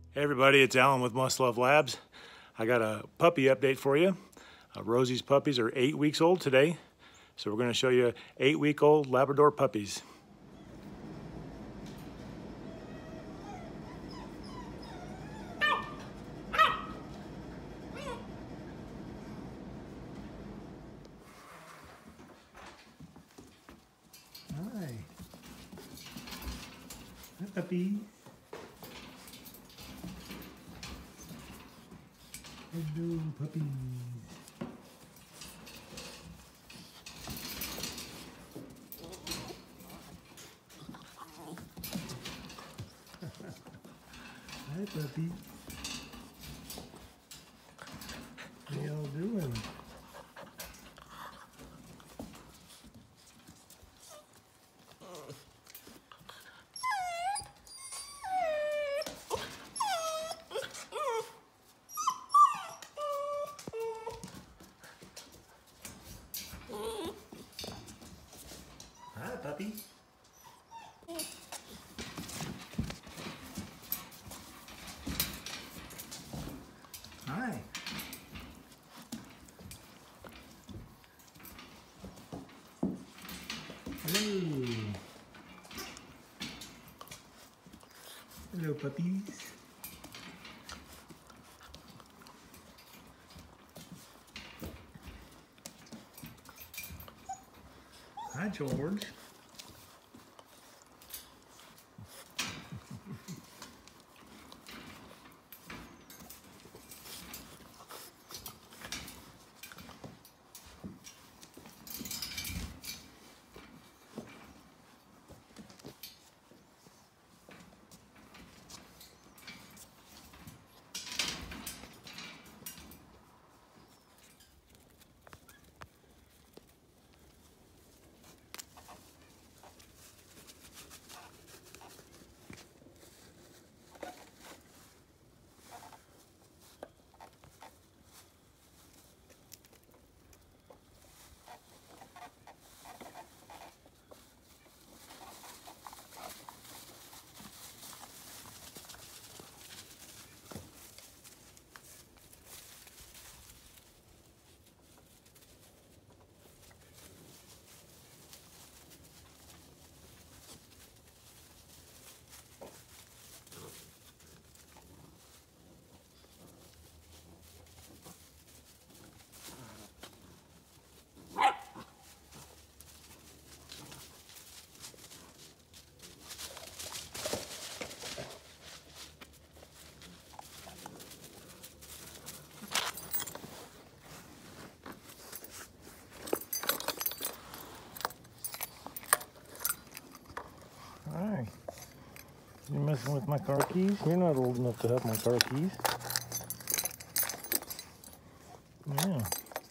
Hey everybody, it's Alan with Must Love Labs. I got a puppy update for you. Rosie's puppies are 8 weeks old today. So we're going to show you 8-week-old Labrador puppies. Hi. Hi puppy. Hello puppies. Hi puppy. What y'all doing? Hi puppy. Hi. Hello. Hello puppies. Hi George. Hi. You messing with my car keys? You're not old enough to have my car keys. Yeah.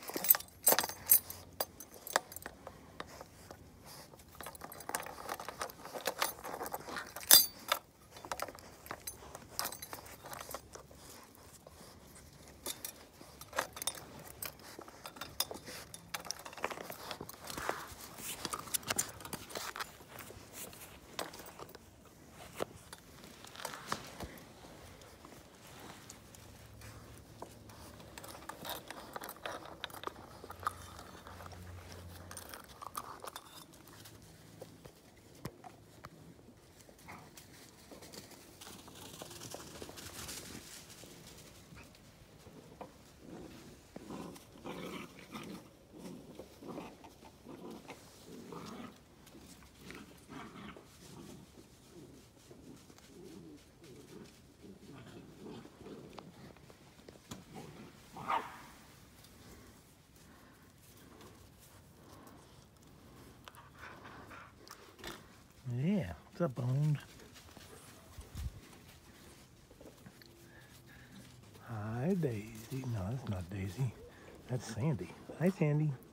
Yeah, what's up, Bones? Hi, Daisy. No, that's not Daisy. That's Sandy. Hi, Sandy.